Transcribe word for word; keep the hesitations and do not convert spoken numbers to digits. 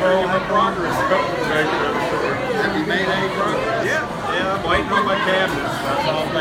showing you my progress. Have you made any progress? Yeah, yeah, I'm waiting on my cabinets. That's all.